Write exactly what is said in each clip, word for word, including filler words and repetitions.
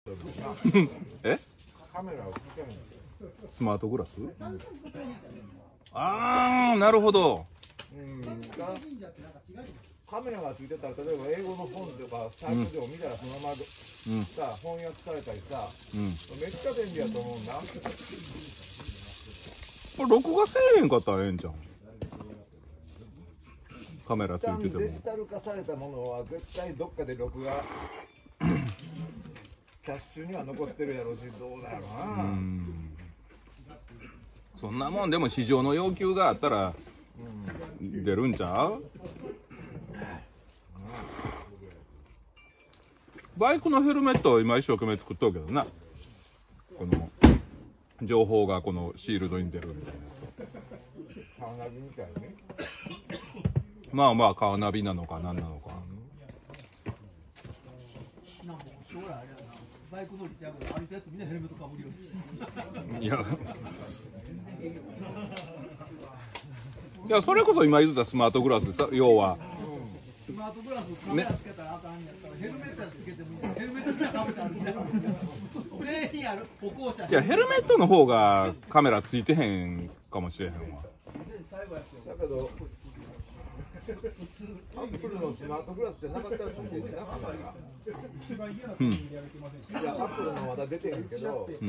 え？ カメラをつけるんですよ。 スマートグラス？うん、ああ、なるほど。 うん、カメラがついてたら、例えば英語の本とかサイトでも見たらそのまま、うん、さ翻訳されたりさ、うん、めっちゃ便利やと思うんだ。 これ録画せえへんかったらええんじゃん。カメラついてても。 デジタル化されたものは絶対どっかで録画キャッシュには残ってるやろうし、どうだろうな。うん、 そんなもんでも市場の要求があったら出るんちゃう？バイクのヘルメットを今一生懸命作っとるけどな。この情報がこのシールドに出るみたいな。 カーナビみたいね。 まあまあカーナビなのか何なのか。 なんか将来あれやな、バイク乗りちゃうから歩いたやつみんなヘルメットかぶるよ。 いや。いやそれこそ今言ったスマートグラスでさ、要は。 スマートグラスカメラつけたらあかんやったらヘルメットつけてもいい。ヘルメットみんなかぶってあるみたいな。全員ある歩行者。 いやヘルメットの方がカメラついてへんかもしれへんわ。 だけどアップルのスマートグラスじゃなかったらついてるな、カメラが。うん。いやアップルのまだ出てるけど。うん、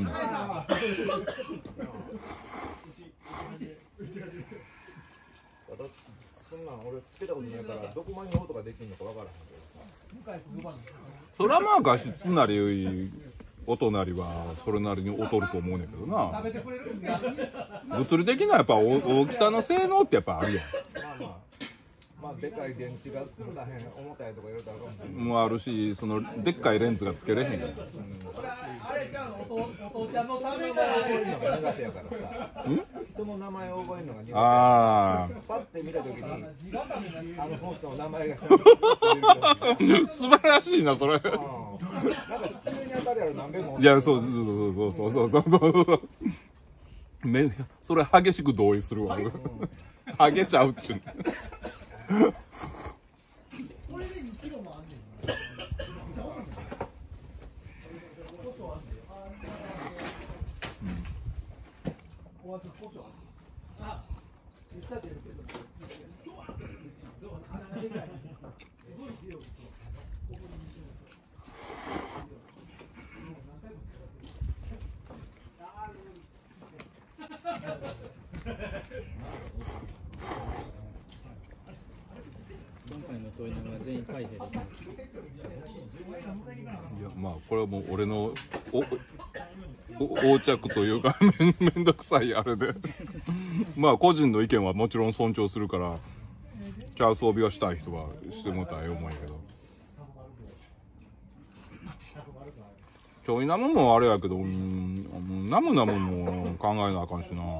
そんなん俺つけたことないからどこまでの音ができるのかわからへんけどさ。 それはまあ画質なり音なりはそれなりに劣ると思うねんけどな。物理的なやっぱ大きさの性能ってやっぱあるやん。 まあまあまあでかい電池が重たい重たいとかいろいろあるかもしれない。 もあるし、そのでっかいレンズがつけれへんやん。 あれちゃうの、お父ちゃんのためから覚えるのが苦手やからさ。人の名前を覚えるのが苦手。 ああ。 パッて見たときに、あのその人の名前が素晴らしいなそれ。なんか失礼に当たるやろ何べんも。 いやそうそうそうそうそうそうそう。めそれ激しく同意するわ。ハゲちゃうっちゅう。 これでにキロもあんねん。 今回の問いのは全員書いてる。 いやまあこれはもう俺のおお横着というかめ, めんどくさいあれでまあ個人の意見はもちろん尊重するからちゃう装備はしたい人はしてもらったらええ思うんやけど、ちょいナムもあれやけど、うん、ナムナムも考えなあかんしな。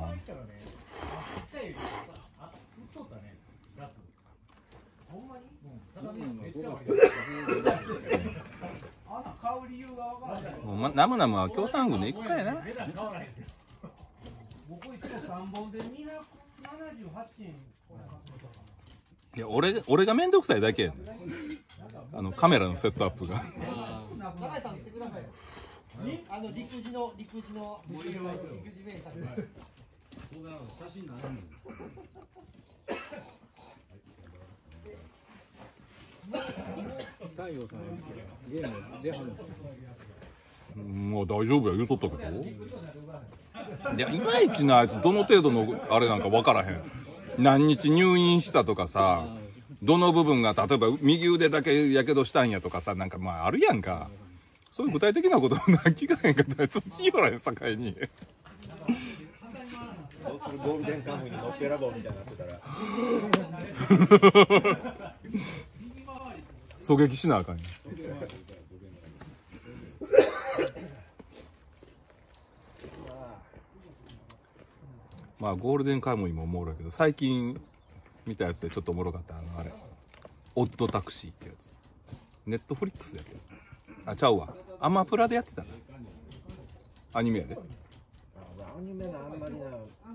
もうナムナムは京産軍でいくかやな。いや俺俺が面倒くさいだけやねん。あのカメラのセットアップが。 永井さん見てくださいよ。あの陸自の陸自の陸自メンさん。写真ないの。 太陽さんゲーム出はるんですよ。 もう大丈夫や言うとったけど。いやいまいちなあいつどの程度のあれなんか分からへん。何日入院したとかさ、どの部分が例えば右腕だけやけどしたんやとかさ、なんかまああるやんか。そういう具体的なことな聞かへんかったらちょっと言いよらへん境に。 どうするゴールデンカムイに乗っけらぼうみたいになってたら狙撃しなあかんやん。まあゴールデンカムイもおもろいけど、最近見たやつでちょっとおもろかったあのあれオッドタクシーってやつ、ネットフリックスやってる。あちゃうわ、アマプラでやってたな。アニメやで。 アニメのあんまりな。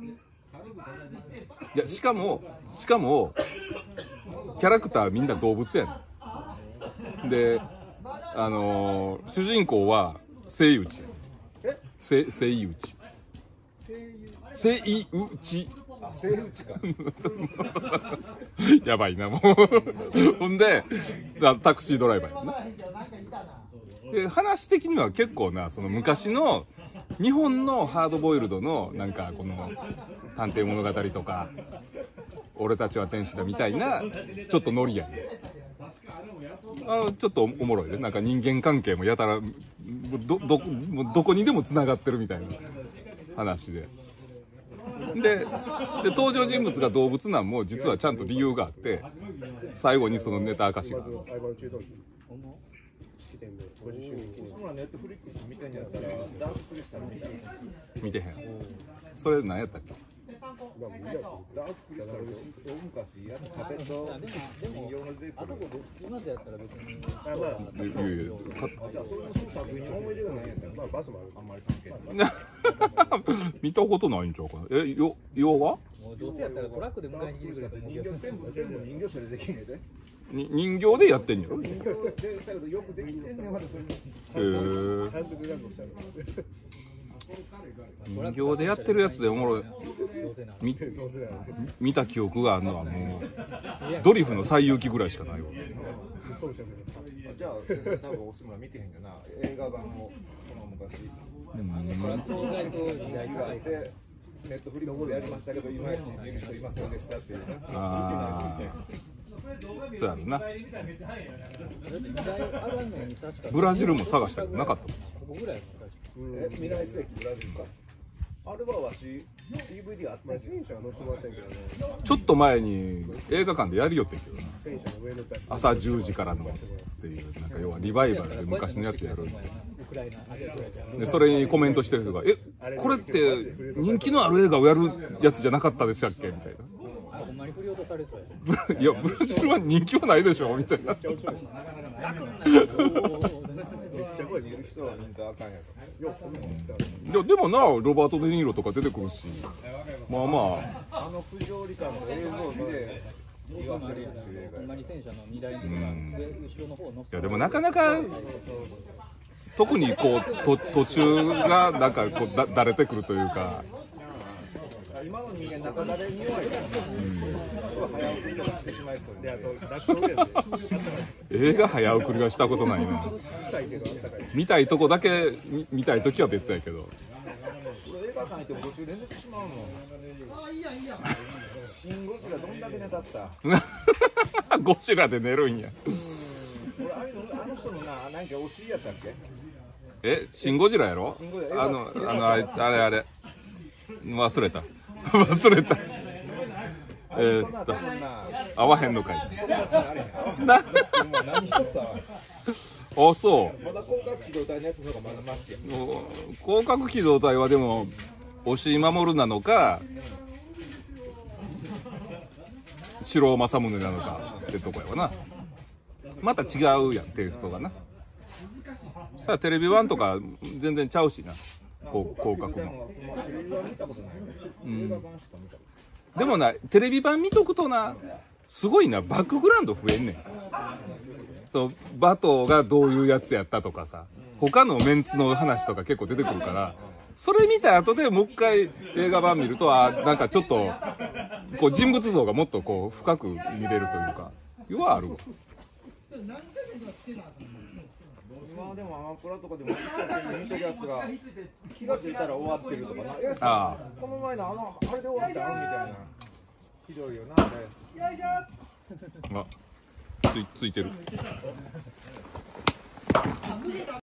いやしかもしかもキャラクターみんな動物やねん。であのー、主人公はセイウチえセセイウチセイウチあセイウチかやばいなもうほんでタクシードライバーやなで話的には結構なその昔の日本のハードボイルドのなんかこの探偵物語とか俺たちは天使だみたいなちょっとノリやねあのちょっとおもろいねなんか人間関係もやたらどどどこにでもつながってるみたいな話ででで登場人物が動物なんも実はちゃんと理由があって最後にそのネタ明かしがあるそんなネットフリックス見てんやったらダーククリスタル見た見てへんそれ何やったっけダーククリスタル大昔やったタペット人形の出てくる今でやったら別に。 あまあいやいやかじゃあその作品に思い出がないんやったらまあバスもあんまり関係ない見たことないんちゃうかなえよ洋画もうどうせやったらトラックで迎えに来てくれと思うけど。 人形全部全部人形者でできんねんでに人形でやってんやろ人形でしたけどよくできてんねんまだそれへー早くデザインしたら人形でやってるやつでおもろいどうせな。 みどうせだよね見た記憶があるのはもうドリフの西遊記ぐらいしかないわそうじゃねじゃあ多分おすむら見てへんじゃな映画版をこの昔意外と時代ががあってネットフリックスでやりましたけどいまいち見る人いませんでしたっていうねああそうやろなだって時代上がるのに確かブラジルも探したけどなかったここぐらいの確か。 え未来世紀ブラジルかあれはわし ディーブイディー あったんですよ戦車は乗せてもらったんやけどねちょっと前に映画館でやりよってんけどな戦車の上の朝じゅうじからのっていうなんか要はリバイバルで昔のやつやるんでウクライナ、あれウクライナ。 でそれにコメントしてる人が「えこれって人気のある映画をやるやつじゃなかったでしたっけ?」みたいほんまに振り落とされそうや。 な「いやブラジルは人気はないでしょ」みたいなめっちゃ声見る人は見たらあかんやろよくそんなの見たらいやでもなロバート・デ・ニーロとか出てくるしまあまああの不条理感の映像を見て言わせるっていう映画ほんまに戦車の荷台とか上後ろの方の。 いやでもなかなか特にこうと途中がなんかこうだだれてくるというか今の人間中だれに弱いからねすごい早送りとかしてしまいそうであと脱走で映画早送りはしたことないな臭いけどあったかい見たいとこだけ見見たい時は別やけど俺映画館行っても途中で寝てしまうもんあいいやんいいやんシン・ゴジラどんだけ寝たったゴジラで寝るんや俺あのあの人のな何か惜しいやったっけえシン・ゴジラやろシンゴジラあのあのあいあれあれ忘れた忘れたえー、っと合わへんのかいなあそうまだ広角機動隊のやつの方がまだマシや広角機動隊はでも押井守なのか城尾政宗なのかってとこやわなまた違うやんテイストがなさあテレビ版とか全然ちゃうしなこう広角も、うん、でもなテレビ版見とくとなすごいなバックグラウンド増えんねんそうバトがどういうやつやったとかさ他のメンツの話とか結構出てくるからそれ見た後でもう一回映画版見るとあなんかちょっとこう人物像がもっとこう深く見れるというか要はあるわ今でもアマプラとかでも一生懸命見てるやつが気がついたら終わってるとかな「いやあこの前のあのあれで終わったの?」みたいなひどいよなあれあついついてる